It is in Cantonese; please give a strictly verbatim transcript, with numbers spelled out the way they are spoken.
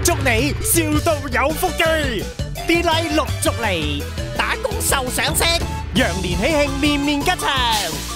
祝你笑到有腹肌，D like陸續嚟，打工受賞識，羊年喜慶面面吉祥。